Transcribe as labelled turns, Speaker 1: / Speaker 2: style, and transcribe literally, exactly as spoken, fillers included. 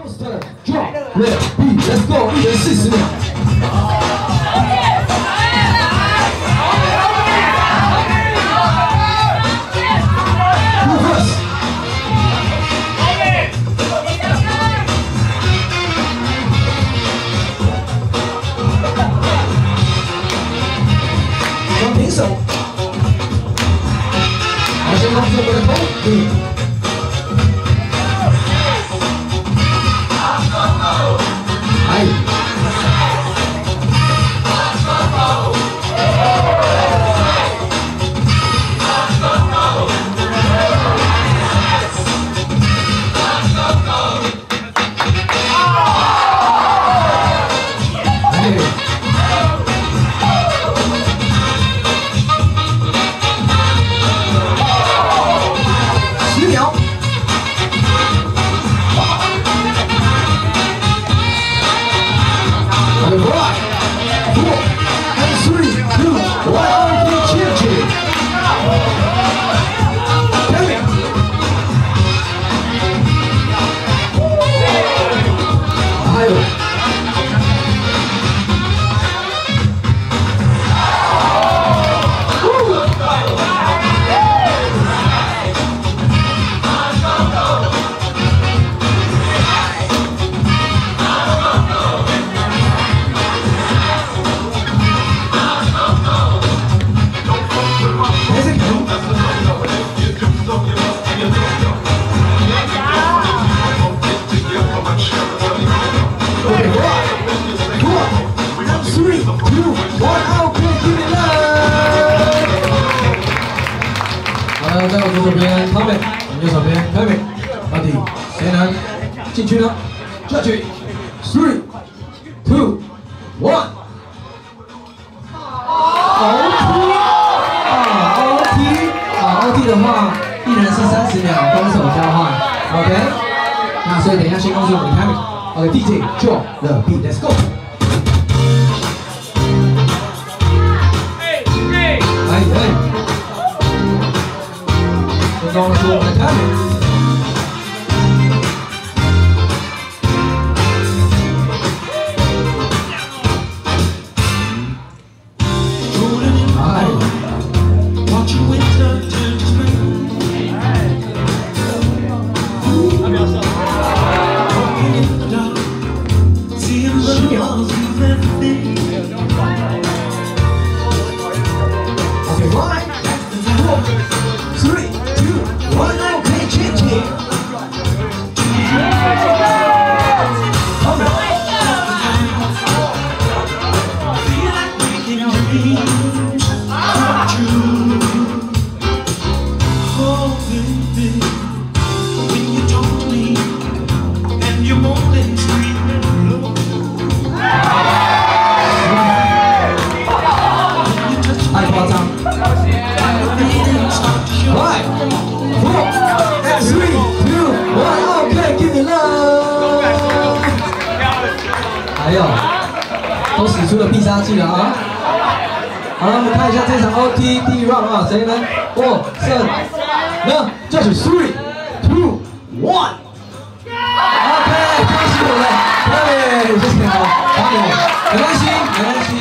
Speaker 1: Drop, let beat, let's go， 一人四十秒。双平手，好，先控制我们的头部。 好，在我左手边 Tommy， 右手边 Kevin， 到底谁能进去呢 ？Judge three two one， O T 啊 O T 啊 O T 的话，一人是三十秒，攻守交换 ，OK。那所以等一下先告诉我们的 Kevin，OK，D J drop the beat，Let's go。 哎哎。 刚刚说我们看。哎。十秒。OK， one， two， three。 One now can change it. Feel like making dreams come true. Oh baby, when you talk to me and you're more than sweet and low. I夸张。Why? Four, three, two, one, OK, give me love。还有，都使出了必杀技了啊！好了，我们看一下这场 O T 第一 round 啊，谁能获胜？那就是 three, two, one。OK， 恭喜我们，对，谢谢啊，没关系，没关系。